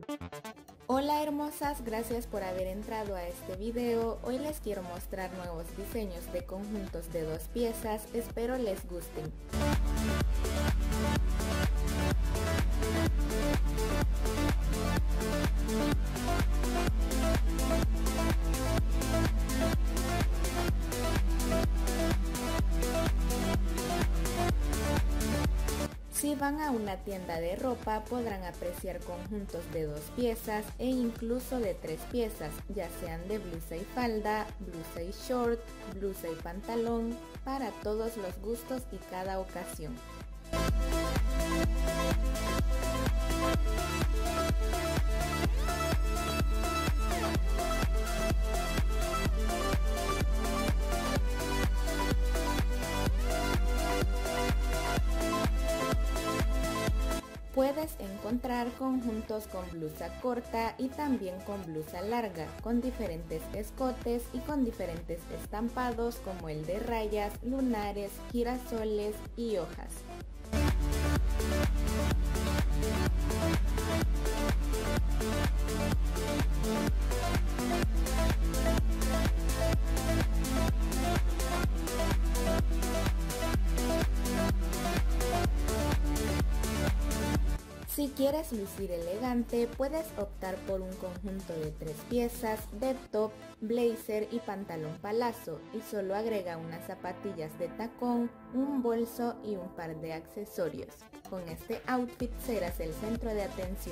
Hola hermosas, gracias por haber entrado a este video. Hoy les quiero mostrar nuevos diseños de conjuntos de 2 piezas, espero les gusten. Si van a una tienda de ropa podrán apreciar conjuntos de 2 piezas e incluso de 3 piezas, ya sean de blusa y falda, blusa y short, blusa y pantalón, para todos los gustos y cada ocasión. Puedes encontrar conjuntos con blusa corta y también con blusa larga, con diferentes escotes y con diferentes estampados como el de rayas, lunares, girasoles y hojas. Si quieres lucir elegante, puedes optar por un conjunto de 3 piezas de top, blazer y pantalón palazzo y solo agrega unas zapatillas de tacón, un bolso y un par de accesorios. Con este outfit serás el centro de atención.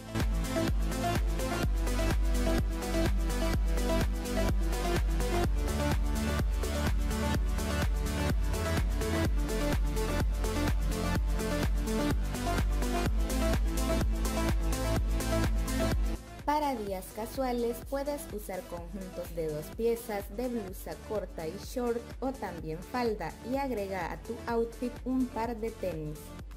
Para días casuales puedes usar conjuntos de 2 piezas de blusa corta y short o también falda y agrega a tu outfit un par de tenis.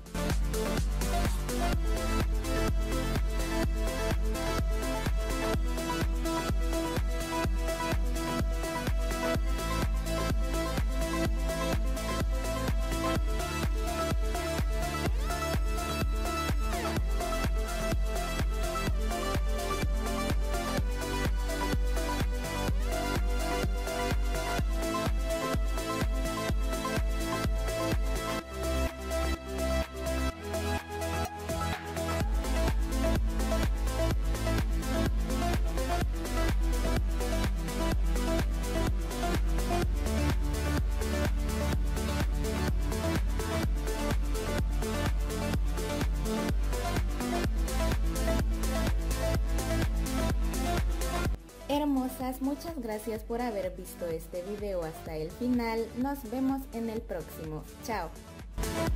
Hermosas, muchas gracias por haber visto este video hasta el final. Nos vemos en el próximo. Chao.